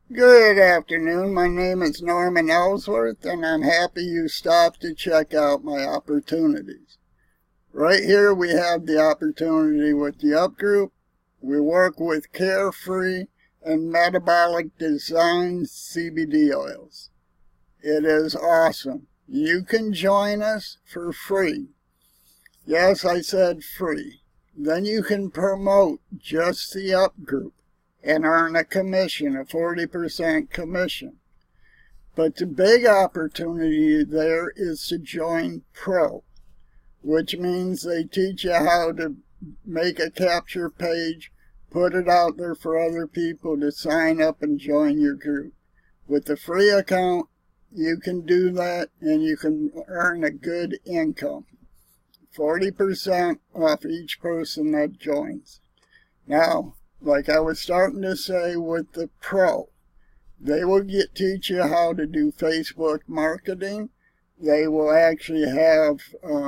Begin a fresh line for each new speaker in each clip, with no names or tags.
Good afternoon. My name is Norman Ellsworth, and I'm happy you stopped to check out my opportunities. Right here we have the opportunity with the Up Group. We work with Carefree and Metabolic Design CBD oils. It is awesome. You can join us for free. Yes, I said free. Then you can promote just the Up Group and earn a commission, a 40% commission. But the big opportunity there is to join Pro, which means they teach you how to make a capture page, put it out there for other people to sign up and join your group. With the free account, you can do that and you can earn a good income. 40% off each person that joins. Now, like I was starting to say with the Pro, they will teach you how to do Facebook marketing. They will actually have,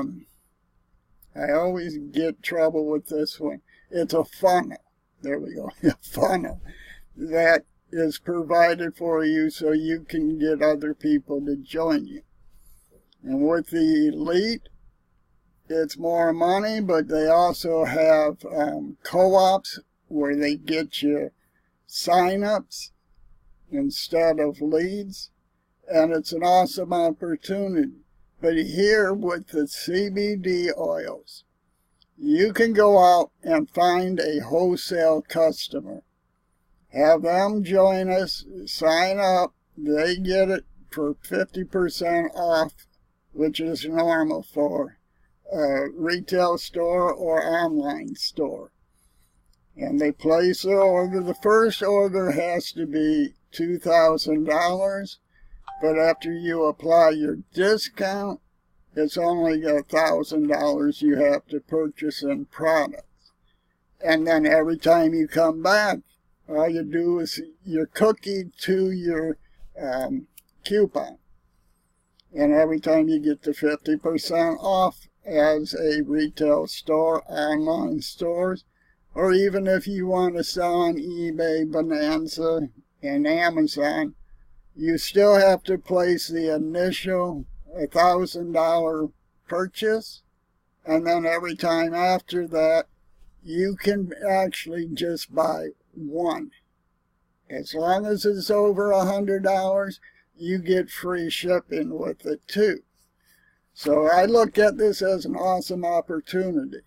I always get trouble with this one. It's a funnel. There we go. A funnel that is provided for you so you can get other people to join you. And with the Elite, it's more money, but they also have co-ops where they get you sign-ups instead of leads, and it's an awesome opportunity. But here with the CBD oils, you can go out and find a wholesale customer, have them join us, sign up, they get it for 50% off, which is normal for a retail store or online store. And they place their order. The first order has to be $2,000, but after you apply your discount, it's only $1,000 you have to purchase in products. And then every time you come back, all you do is your cookie to your coupon. And every time you get the 50% off as a retail store, online stores, or even if you want to sell on eBay, Bonanza, and Amazon, you still have to place the initial $1,000 purchase, and then every time after that, you can actually just buy one. As long as it's over $100, you get free shipping with it too. So I look at this as an awesome opportunity.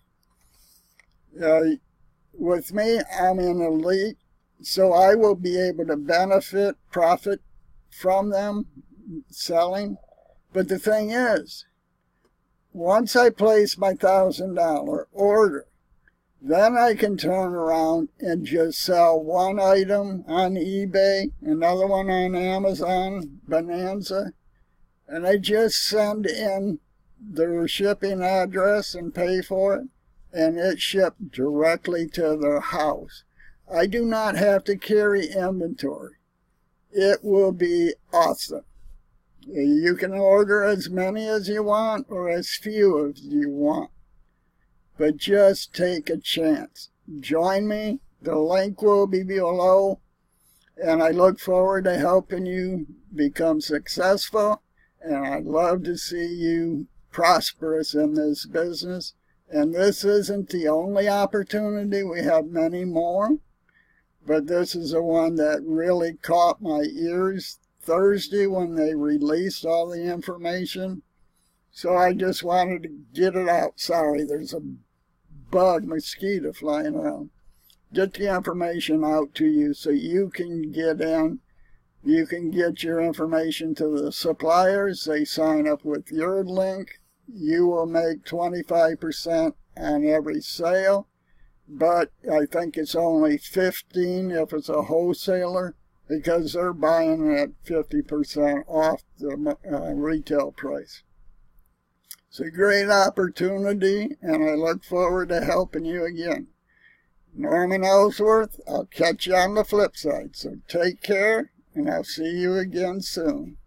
With me, I'm an Elite, so I will be able to profit from them selling. But the thing is, once I place my $1,000 order, then I can turn around and just sell one item on eBay, another one on Amazon, Bonanza, and I just send in their shipping address and pay for it, and it's shipped directly to their house. I do not have to carry inventory. It will be awesome. You can order as many as you want or as few as you want. But just take a chance. Join me. The link will be below. And I look forward to helping you become successful. And I'd love to see you prosperous in this business. And this isn't the only opportunity. We have many more. But this is the one that really caught my ears Thursday when they released all the information. So I just wanted to get it out. Sorry, there's a mosquito flying around. Get the information out to you so you can get in. You can get your information to the suppliers. They sign up with your link. You will make 25% on every sale, but I think it's only 15 if it's a wholesaler, because they're buying at 50% off the retail price. It's a great opportunity, and I look forward to helping you again. Norman Ellsworth, I'll catch you on the flip side, so take care, and I'll see you again soon.